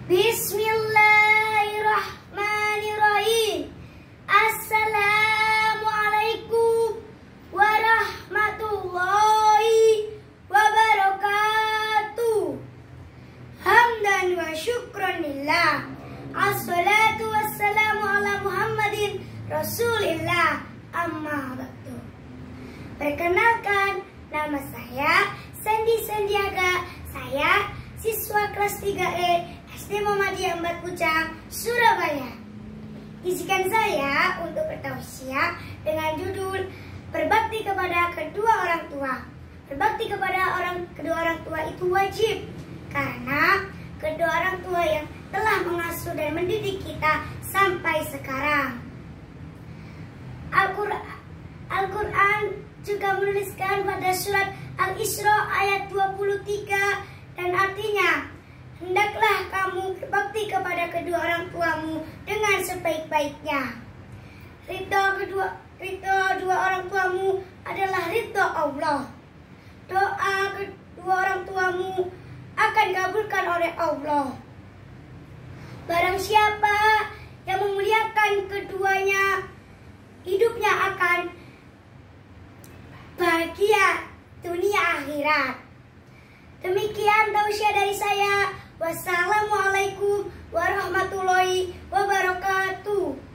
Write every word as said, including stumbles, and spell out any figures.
Bismillahirrahmanirrahim. Assalamualaikum warahmatullahi wabarakatuh. Hamdan wa syukran lillah. Assalatu wassalamu ala Muhammadin Rasulillah. Amma ba'du. Perkenalkan, nama saya Sandy Sandiaga. Saya siswa kelas tiga E S D Muhammadiyah Embat Pucang, Surabaya. Izinkan saya untuk bertausiah dengan judul berbakti kepada kedua orang tua. Berbakti kepada orang kedua orang tua itu wajib karena kedua orang tua yang telah mengasuh dan mendidik kita sampai sekarang. Al-Qur'an Al-Quran juga menuliskan pada surat Al-Isra ayat dua puluh tiga dan artinya, hendaklah kamu berbakti kepada kedua orang tuamu dengan sebaik-baiknya. Ridho kedua ridho dua orang tuamu adalah ridho Allah. Doa kedua orang tuamu akan dikabulkan oleh Allah. Barang siapa yang memuliakan keduanya, hidupnya akan bahagia dunia akhirat. Demikian tausiah dari saya. Wassalamualaikum warahmatullahi wabarakatuh.